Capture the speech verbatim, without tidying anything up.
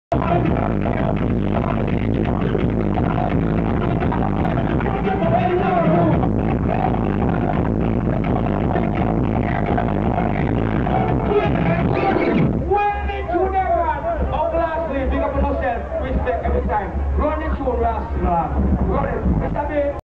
Respect every time. Running soon, Rasta. Run it. Mister B.